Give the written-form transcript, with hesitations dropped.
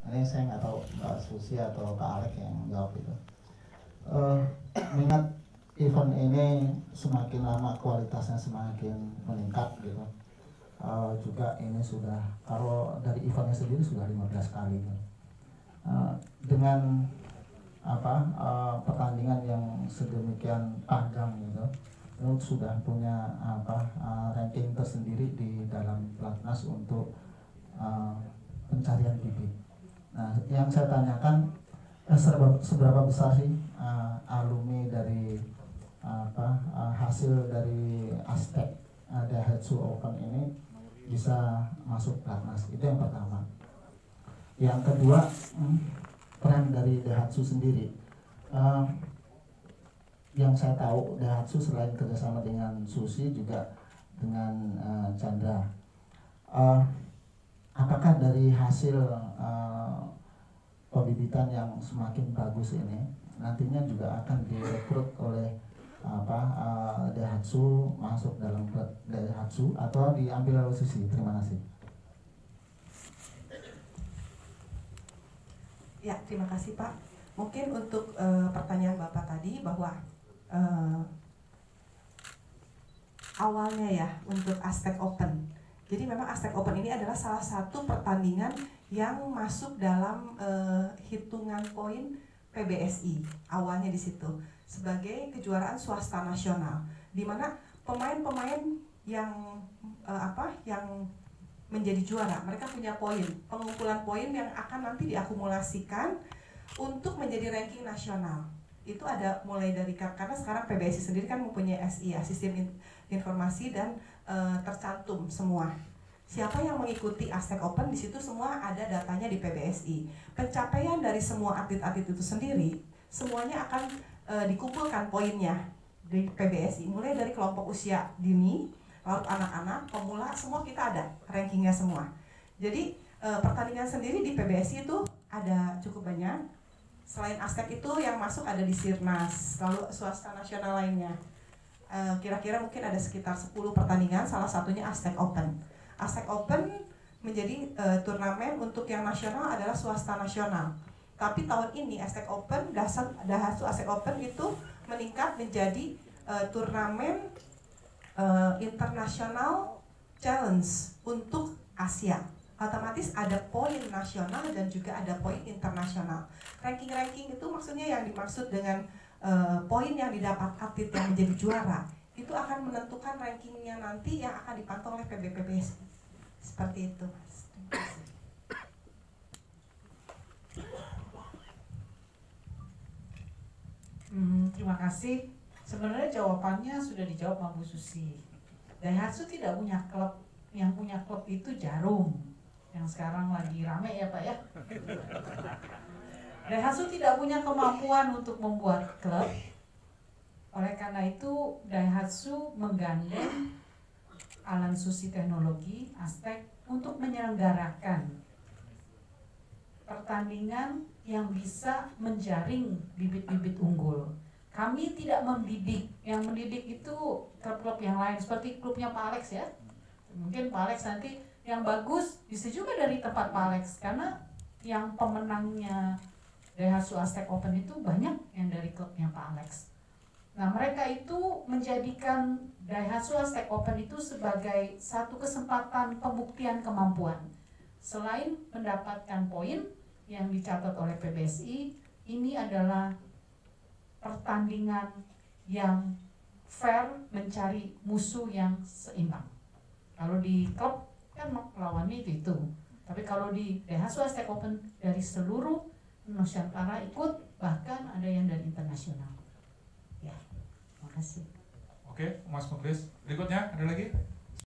Ini saya nggak tahu Mbak Susi atau Kak Alek yang jawab itu. Minat event ini semakin lama kualitasnya semakin meningkat gitu. Juga ini sudah, kalau dari eventnya sendiri sudah 15 kali gitu. Dengan pertandingan yang sedemikian panjang gitu, itu sudah punya ranking tersendiri di dalam Platnas untuk pencarian bibit. Nah, yang saya tanyakan, seberapa besar sih alumni dari hasil dari aspek Daihatsu Open ini bisa masuk Platnas? Itu yang pertama. Yang kedua, peran dari Daihatsu sendiri. Yang saya tahu, Daihatsu selain kerjasama dengan Susi juga dengan Chandra. Apakah dari hasil pembibitan yang semakin bagus ini nantinya juga akan direkrut oleh Daihatsu masuk dalam Daihatsu atau diambil oleh Susi? Terima kasih. Ya, terima kasih Pak. Mungkin untuk pertanyaan Bapak tadi bahwa awalnya ya untuk Aztec Open. Jadi memang Aztec Open ini adalah salah satu pertandingan yang masuk dalam hitungan poin PBSI. Awalnya di situ sebagai kejuaraan swasta nasional, di mana pemain-pemain yang yang menjadi juara, mereka punya poin, pengumpulan poin yang akan nanti diakumulasikan untuk menjadi ranking nasional. Itu ada mulai dari, karena sekarang PBSI sendiri kan mempunyai SI ya, sistem informasi dan tercantum semua. Siapa yang mengikuti Aztec Open, di situ semua ada datanya di PBSI. Pencapaian dari semua atlet-atlet itu sendiri, semuanya akan dikumpulkan poinnya di PBSI, mulai dari kelompok usia dini, lalu anak-anak, pemula, semua kita ada rankingnya semua. Jadi pertandingan sendiri di PBSI itu ada cukup banyak. Selain Aztec itu yang masuk ada di Sirnas, lalu swasta nasional lainnya. Kira-kira mungkin ada sekitar 10 pertandingan, salah satunya Aztec Open. Aztec Open menjadi turnamen untuk yang nasional adalah swasta nasional. Tapi tahun ini Aztec Open, Daihatsu Aztec Open itu meningkat menjadi turnamen internasional challenge untuk Asia. Otomatis ada poin nasional dan juga ada poin internasional. Ranking-ranking itu maksudnya yang dimaksud dengan poin yang didapat atlet yang menjadi juara, itu akan menentukan rankingnya nanti yang akan dipantau oleh PBPBSI. Seperti itu, Mas. Terima kasih. Sebenarnya jawabannya sudah dijawab sama Bu Susi. Daihatsu tidak punya klub, yang punya klub itu Jarum, yang sekarang lagi rame ya Pak ya. Daihatsu tidak punya kemampuan untuk membuat klub. Oleh karena itu Daihatsu menggandeng Alan Susi Teknologi Aztec untuk menyelenggarakan pertandingan yang bisa menjaring bibit-bibit unggul. Kami tidak membidik, yang mendidik itu klub-klub yang lain seperti klubnya Pak Alex ya. Mungkin Pak Alex nanti yang bagus bisa juga dari tempat Pak Alex, karena yang pemenangnya Daihatsu Aztec Open itu banyak yang dari klubnya Pak Alex. Nah, mereka itu menjadikan Daihatsu Aztec Open itu sebagai satu kesempatan pembuktian kemampuan. Selain mendapatkan poin yang dicatat oleh PBSI, ini adalah pertandingan yang fair, mencari musuh yang seimbang. Kalau di klub kan lawannya itu. Tapi kalau di Daihatsu Aztec Open dari seluruh Nusantara ikut, bahkan ada yang dari internasional. Ya, terima kasih. Oke, Mas Muklis. Berikutnya ada lagi?